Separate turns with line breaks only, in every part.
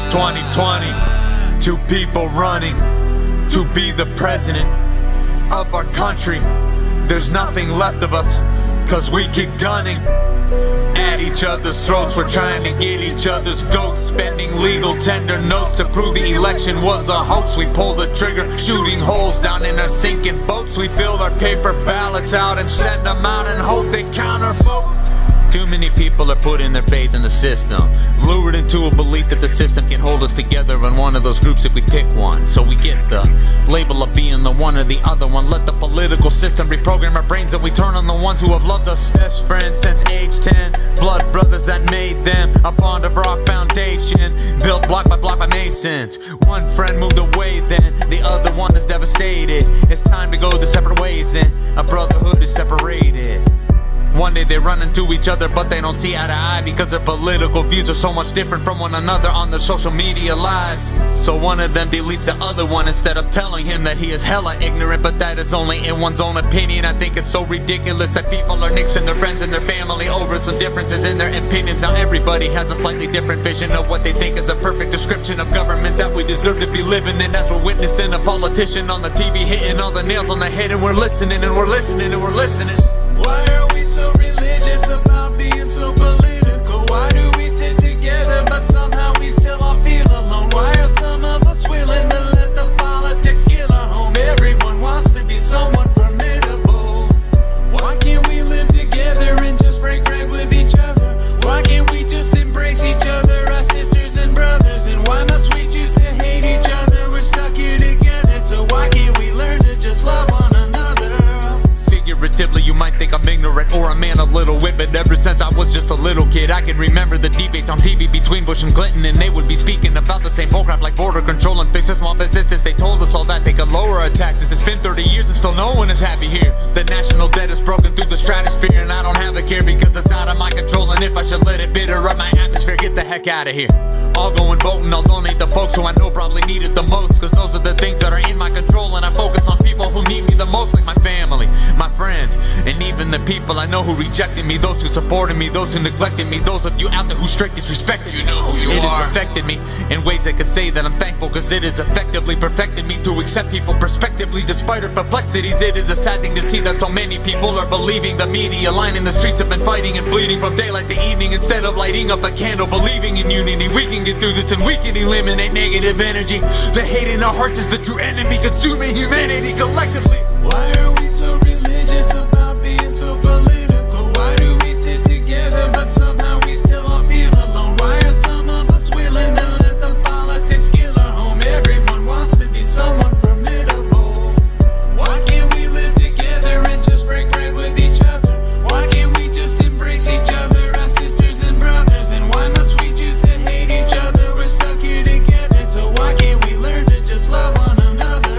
2020. Two people running to be the president of our country. There's nothing left of us, cause we keep gunning at each other's throats. We're trying to get each other's goats, spending legal tender notes to prove the election was a hoax. We pull the trigger, shooting holes down in our sinking boats. We fill our paper ballots out and send them out and hope they countervote. Too many people are putting their faith in the system, lured into a belief that the system can hold us together in one of those groups if we pick one. So we get the label of being the one or the other one. Let the political system reprogram our brains and we turn on the ones who have loved us. Best friends since age 10, blood brothers that made them. A bond of rock foundation, built block by masons. One friend moved away then, the other one is devastated. It's time to go the separate ways and a brotherhood is separated. One day they run into each other but they don't see eye to eye, because their political views are so much different from one another on their social media lives. So one of them deletes the other one instead of telling him that he is hella ignorant, but that is only in one's own opinion. I think it's so ridiculous that people are nixing their friends and their family over some differences in their opinions. Now everybody has a slightly different vision of what they think is a perfect description of government that we deserve to be living in, as we're witnessing a politician on the TV hitting all the nails on the head, and we're listening and we're listening and we're listening.
Why are we so religious about being so political? Why do we sit together but somehow we still all feel alone? Why are some of us willing to let the politics kill our home? Everyone wants to be someone formidable. Why can't we live together and just break bread with each other? Why can't we just embrace each other as sisters and brothers? And why must we choose to hate each other? We're stuck here together, so why can't we learn to just love one another?
Figuratively, you might think I'm ignorant or a man of little wit, but ever since I was just a little kid, I can remember the debates on TV between Bush and Clinton, and they would be speaking about the same bullcrap like border control and fix the small businesses. They told us all that they could lower our taxes. It's been 30 years and still no one is happy here. The national debt is broken through the stratosphere, and I don't have a care because it's out of my control. And if I should let it bitter up my atmosphere, get the heck out of here. I'll go and vote and I'll donate the folks who I know probably need it the most, cause those are the things that are in my control, and I focus on people who need me the most, like my family, my friends, and even the people I know who rejected me, those who supported me, those who neglected me, those of you out there who straight disrespected me. You know who you are. It has affected me in ways I could say that I'm thankful, cause it has effectively perfected me to accept people prospectively despite our perplexities. It is a sad thing to see that so many people are believing the media line in the streets have been fighting and bleeding from daylight to evening instead of lighting up a candle, believing in unity. We can get through this and we can eliminate negative energy. The hate in our hearts is the true enemy, consuming humanity collectively.
Why are we so religious about being so political? Why do we sit together but somehow we still all feel alone? Why are some of us willing to let the politics kill our home? Everyone wants to be someone formidable. Why can't we live together and just break bread with each other? Why can't we just embrace each other as sisters and brothers? And why must we choose to hate each other? We're stuck here together, so why can't we learn to just love one another?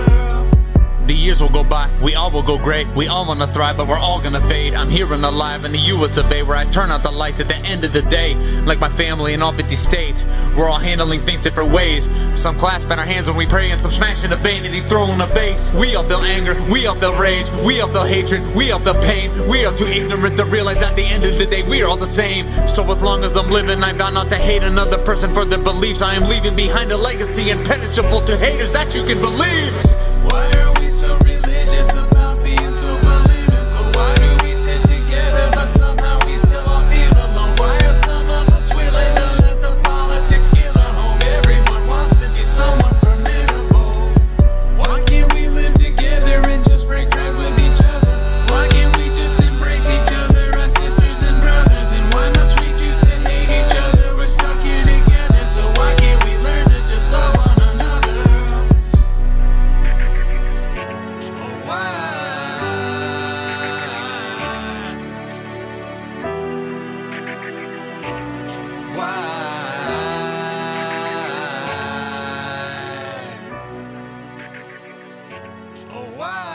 The years will go by, we all will go gray. We all wanna thrive, but we're all gonna fade. I'm here and alive in the US of A, where I turn out the lights at the end of the day. Like my family in all 50 states, we're all handling things different ways. Some clasping our hands when we pray, and some smashing a vanity, throwing a vase. We all feel anger, we all feel rage, we all feel hatred, we all feel pain. We are too ignorant to realize at the end of the day we are all the same. So as long as I'm living, I vow not to hate another person for their beliefs. I am leaving behind a legacy impenetrable to haters that you can believe.
Why are we so religious about being so political? Why do we sit together but somehow we still all feel alone? Why are some of us willing to let the politics kill our home? Everyone wants to be someone formidable. Why can't we live together and just break bread with each other? Why can't we just embrace each other as sisters and brothers? And why must we choose to hate each other? We're stuck here together, so why can't we learn to just love one another? Why?